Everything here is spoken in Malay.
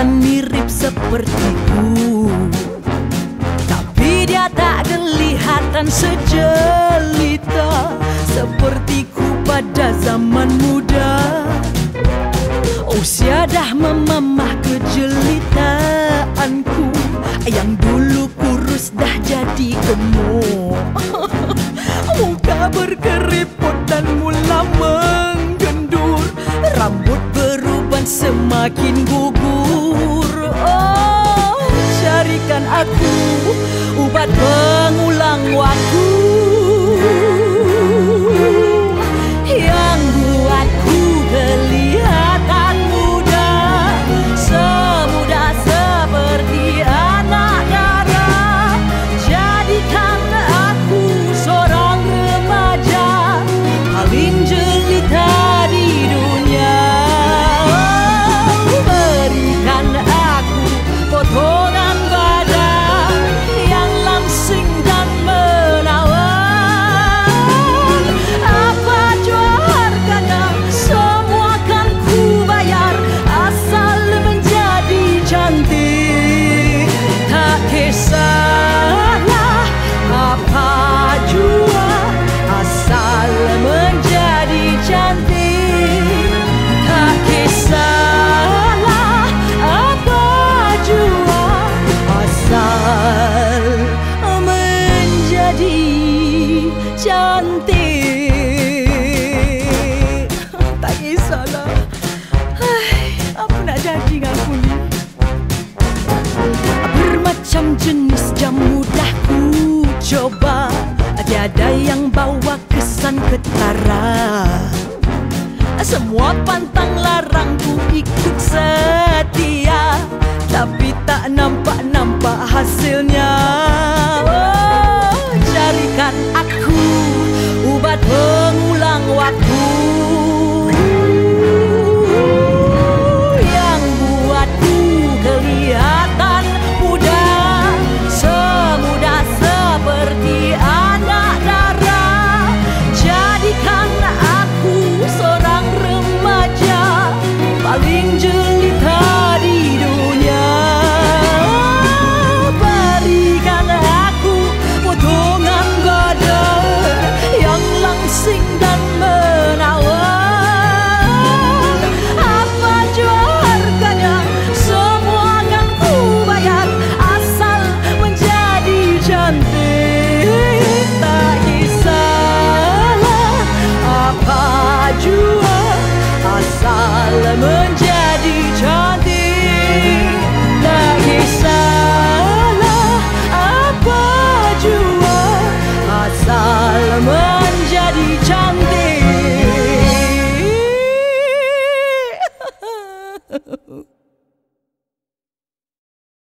kelihatan mirip sepertiku, tapi dia tak kelihatan sejelita sepertiku pada zaman muda. Usia dah memamah kejelitaanku, yang dulu kurus dah jadi gemuk. Muka berkeriput dan mula menggendur, rambut beruban semakin gugur. Oh, carikan aku ubat pengulang waktu yang buatku kelihatan muda, semuda seperti anak dara. Jadikan aku seorang remaja paling jelita di dunia. Berikan aku potongan badan yang langsing dan menawan. Apa jua harganya, semua kan ku bayar asal menjadi cantik. Tak kisahlah apa jua asal menjadi cantik. Tak kisahlah apa jua asal menjadi cantik. Tak kisahlah. Apa nak jadi dengan aku ni? Bermacam jenis jamu dah ku coba, tiada yang bawa kesan ketara. Semua pantang larang ku ikut setia, tapi tak nampak-nampak hasil